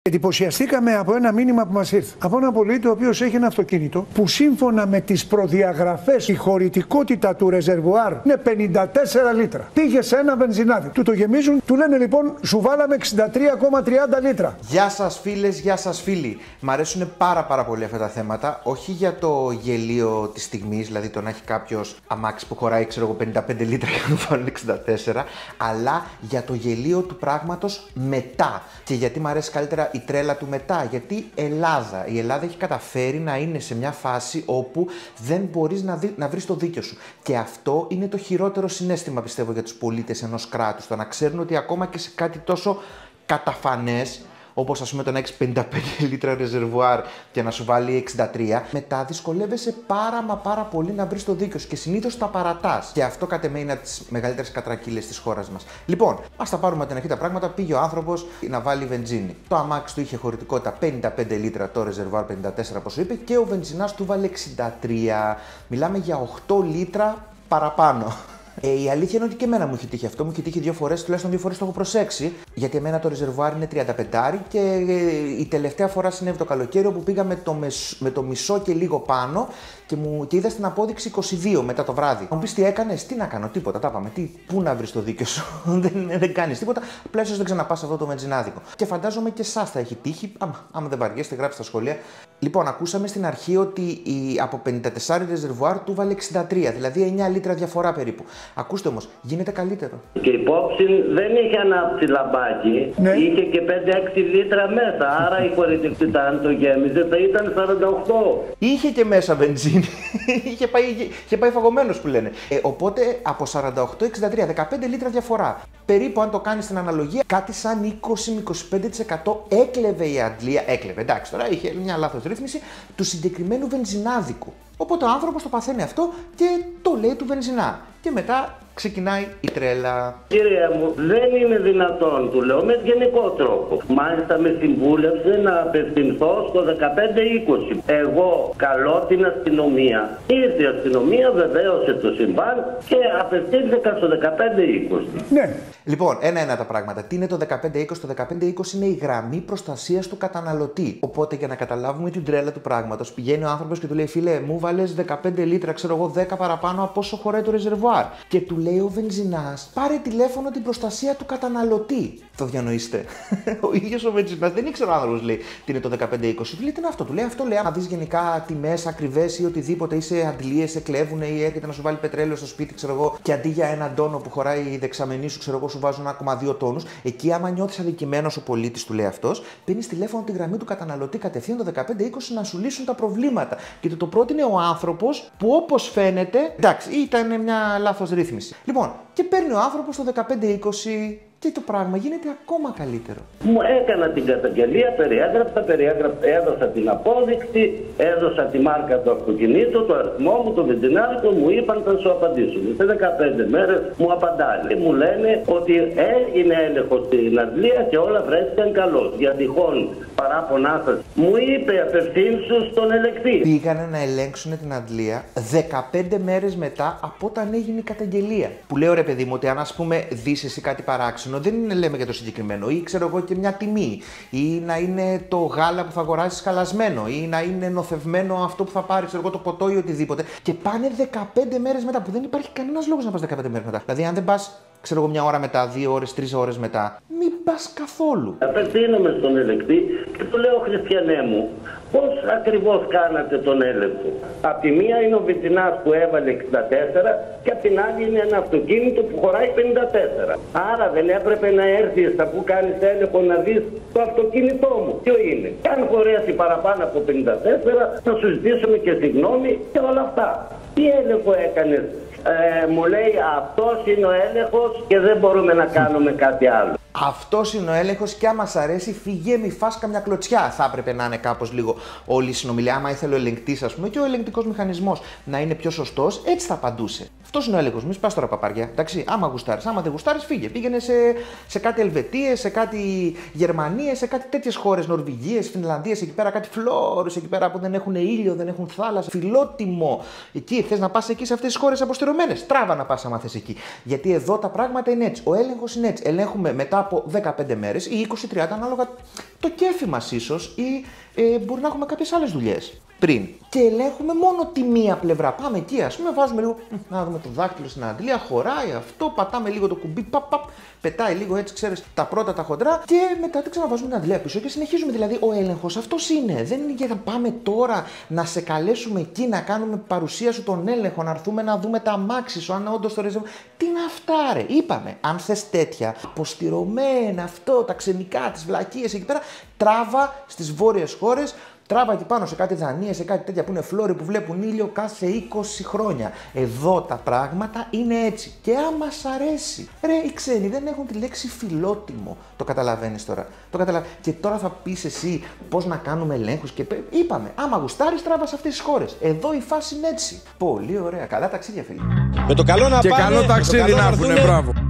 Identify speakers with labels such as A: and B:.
A: Εντυπωσιαστήκαμε από ένα μήνυμα που μας ήρθε από έναν πολίτη ο οποίος έχει ένα αυτοκίνητο που σύμφωνα με τις προδιαγραφές η χωρητικότητα του ρεζερβουάρ είναι 54 λίτρα. Πήγε σε ένα βενζινάδι, του το γεμίζουν, του λένε λοιπόν σου βάλαμε 63,30 λίτρα.
B: Γεια σας φίλες, γεια σας φίλοι. Μ' αρέσουν πάρα πολύ αυτά τα θέματα, όχι για το γελίο της στιγμής, δηλαδή το να έχει κάποιος αμάξι που χωράει 55 λίτρα και να του βάλουν 64, αλλά για το γελίο του πράγματος μετά. Και γιατί μ' αρέσει καλύτερα η τρέλα του μετά, γιατί η Ελλάδα έχει καταφέρει να είναι σε μια φάση όπου δεν μπορείς να βρεις το δίκιο σου. Και αυτό είναι το χειρότερο συναίσθημα, πιστεύω, για τους πολίτες ενός κράτους, το να ξέρουν ότι ακόμα και σε κάτι τόσο καταφανές, όπως ας πούμε το να έχεις 55 λίτρα ρεζερβουάρ και να σου βάλει 63, μετά δυσκολεύεσαι πάρα πολύ να βρεις το δίκιο σου και συνήθως τα παρατάς. Και αυτό κατ' εμέ είναι από τις μεγαλύτερες κατρακύλες της χώρας μας. Λοιπόν, ας τα πάρουμε την αρχή τα πράγματα. Πήγε ο άνθρωπος να βάλει βενζίνη. Το αμάξι του είχε χωρητικότητα 55 λίτρα, το ρεζερβουάρ 54 όπως είπε, και ο βενζινάς του βάλε 63. Μιλάμε για 8 λίτρα παραπάνω. Η αλήθεια είναι ότι και εμένα μου έχει τύχει αυτό. Μου έχει τύχει 2 φορές, τουλάχιστον 2 φορές το έχω προσέξει. Γιατί εμένα το ρεζερβουάρ είναι 35 και η τελευταία φορά συνέβη το καλοκαίρι όπου πήγα με το μισό και λίγο πάνω και είδα στην απόδειξη 22 μετά το βράδυ. Μου πεις τι έκανες, τι να κάνω, τίποτα. Τα πάμε. Πού να βρεις το δίκιο σου, δεν κάνεις τίποτα. Απλά ίσως δεν ξαναπάς σε αυτό το βενζινάδικο. Και φαντάζομαι και εσάς θα έχει τύχει. Άμα δεν βαριέστε, γράψτε στα σχόλια. Λοιπόν, ακούσαμε στην αρχή ότι από 54 ρεζερβουάρ του βάλε 63, δηλαδή 9 λίτρα διαφορά περίπου. Ακούστε όμως, γίνεται καλύτερο.
C: Και υπόψη δεν είχε ανάψει λαμπάκι, ναι. Είχε και 5-6 λίτρα μέσα, άρα η χωρητικότητα αν το γέμιζε θα ήταν 48.
B: Είχε και μέσα βενζίνη, είχε πάει φαγωμένος που λένε. Οπότε από 48-63, 15 λίτρα διαφορά. Περίπου αν το κάνεις στην αναλογία, κάτι σαν 20-25% έκλεβε η Αντλία, εντάξει τώρα είχε μια λάθος ρύθμιση, του συγκεκριμένου βενζινάδικου. Οπότε ο άνθρωπος το παθαίνει αυτό και το λέει του βενζινά. Και μετά ξεκινάει η τρέλα.
C: Κύριε μου, δεν είναι δυνατόν, του λέω, με γενικό τρόπο. Μάλιστα με συμβούλευσε να απευθυνθώ στο 15-20. Εγώ καλώ την αστυνομία. Ήρθε η αστυνομία, βεβαίωσε το συμβάν και απευθύνθηκα στο 15-20.
B: Ναι. Λοιπόν, ένα τα πράγματα. Τι είναι το 15-20? Το 15-20 είναι η γραμμή προστασίας του καταναλωτή. Οπότε για να καταλάβουμε την τρέλα του πράγματος, πηγαίνει ο άνθρωπος και του λέει: φίλε, μου βάλες 15 λίτρα, ξέρω εγώ, 10 παραπάνω από όσο χωράει το ρεζερβουάρ. Και του λέει ο βενζινάς: πάρε τηλέφωνο την προστασία του καταναλωτή. Το διανοείστε. Ο ίδιος ο βενζινάς δεν ήξερε ο άνθρωπος, λέει, τι είναι το 15-20. Του λέει: τι είναι αυτό? Του λέει: αυτό λέει, άμα δεις γενικά τιμές ακριβές ή οτιδήποτε, ή σε αντλίες, σε κλέβουνε ή έρχεται να σου βάλει πετρέλαιο στο σπίτι, ξέρω εγώ, και αντί για έναν τόνο που χωράει η δεξαμενή σου, ξέρω εγώ, σου βάζουν 1,2 τόνους. Εκεί, άμα νιώθεις αδικημένος ο πολίτης, του λέει αυτός, παίρνεις τηλέφωνο τη γραμμή του καταναλωτή κατευθείαν το 15-20 να σου λύσουν τα προβλήματα. Και το πρότεινε ο άνθρωπος που, όπως φαίνεται, εντάξει, ήταν μια λάθος ρύθμιση. Λοιπόν, και παίρνει ο άνθρωπος το 15-20 και το πράγμα γίνεται ακόμα καλύτερο.
C: Μου έκανα την καταγγελία, περιέγραψα, έδωσα την απόδειξη, έδωσα τη μάρκα του αυτοκινήτου, το αριθμό μου, το βενζινάδικο, μου είπαν θα σου απαντήσουν. Σε 15 μέρες μου απαντάνε. Και μου λένε ότι έγινε έλεγχος στην Αντλία και όλα βρέθηκαν καλώς. Για τυχόν παράπονά σας, μου είπε απευθύνσου στον ελεκτή.
B: Πήγανε να ελέγξουν την Αντλία 15 μέρες μετά από όταν έγινε η καταγγελία. Που λέω ρε παιδί μου ότι αν ας πούμε δεις εσύ κάτι παράξενο, δεν είναι λέμε για το συγκεκριμένο, ή ξέρω εγώ και μια τιμή, ή να είναι το γάλα που θα αγοράσεις χαλασμένο, ή να είναι νοθευμένο αυτό που θα πάρεις, ξέρω εγώ, το ποτό ή οτιδήποτε. Και πάνε 15 μέρες μετά, που δεν υπάρχει κανένας λόγος να πας 15 μέρες μετά. Δηλαδή, αν δεν πας, ξέρω εγώ, μια ώρα μετά, 2 ώρες, 3 ώρες μετά, μην πας καθόλου.
C: Απευθύνομαι στον ελεκτή και του λέω: Χριστιανέ μου, πώς ακριβώς κάνατε τον έλεγχο? Απ' τη μία είναι ο βενζινάς που έβαλε 64 και απ' την άλλη είναι ένα αυτοκίνητο που χωράει 54. Άρα δεν έπρεπε να έρθεις στα που κάνεις έλεγχο να δεις το αυτοκίνητό μου ποιο είναι? Και αν χωρέσει παραπάνω από 54 θα σου ζητήσουμε και συγγνώμη και όλα αυτά. Τι έλεγχο έκανες? Μου λέει αυτός είναι ο έλεγχος και δεν μπορούμε να κάνουμε κάτι άλλο.
B: Αυτός είναι ο έλεγχος και άμα σ' αρέσει, φύγε, μη φας καμιά κλωτσιά. Θα έπρεπε να είναι κάπως λίγο όλη η συνομιλία. Άμα ήθελε ο ελεγκτής, ας πούμε, και ο ελεγκτικός μηχανισμός να είναι πιο σωστός, έτσι θα απαντούσε. Αυτός είναι ο έλεγχος. Μη πας τώρα παπάρια. Εντάξει, άμα γουστάρεις, άμα δεν γουστάρεις, φύγε. Πήγαινε σε κάτι Ελβετίες, σε κάτι Γερμανίες, σε κάτι τέτοιες χώρες, Νορβηγίες, Φινλανδίες, εκεί πέρα κάτι φλόρους, εκεί πέρα που δεν έχουν ήλιο, δεν έχουν θάλασσα. Φιλότιμο. Εκεί θες να πας εκεί σε αυτές τις χώρες αποστηρωμένες. Τράβα να πας άμα θες εκεί. Γιατί εδώ τα πράγματα είναι έτσι. Ο έλεγχος είναι έτσι. Ελέγχουμε μετά από 15 μέρες ή 20-30, ανάλογα το κέφι μας ίσως, ή μπορεί να έχουμε κάποιες άλλες δουλειές πριν. Και ελέγχουμε μόνο τη μία πλευρά. Πάμε εκεί, ας πούμε, βάζουμε λίγο, να δούμε το δάκτυλο στην αντλία, χωράει αυτό, πατάμε λίγο το κουμπί, πετάει λίγο έτσι, ξέρεις, τα πρώτα τα χοντρά και μετά την ξαναβάζουμε την αντλία πίσω και συνεχίζουμε. Δηλαδή, ο έλεγχος αυτός είναι. Δεν είναι για να πάμε τώρα να σε καλέσουμε εκεί, να κάνουμε παρουσία σου τον έλεγχο, να έρθουμε να δούμε τα αμάξι σου, αν όντως το ρεζερβουάρ. Τι είναι αυτά, ρε. Είπαμε, αν θες τέτοια αποστηρωμένα, αυτό, τα ξενικά, τις βλακίες εκεί πέρα, τράβα στις βόρειες χώρες. Τράβα εκεί πάνω σε κάτι Δανία, σε κάτι τέτοια που είναι φλόροι που βλέπουν ήλιο κάθε 20 χρόνια. Εδώ τα πράγματα είναι έτσι. Και άμα σ' αρέσει. Ρε, οι ξένοι δεν έχουν τη λέξη φιλότιμο. Το καταλαβαίνεις τώρα. Και τώρα θα πεις εσύ πώς να κάνουμε ελέγχους και. Είπαμε, άμα γουστάρεις, τράβα σε αυτές τις χώρες. Εδώ η φάση είναι έτσι. Πολύ ωραία. Καλά ταξίδια, φίλοι.
D: Με το καλό να και πάμε, καλό ταξίδι να έρθουνε, μπράβο.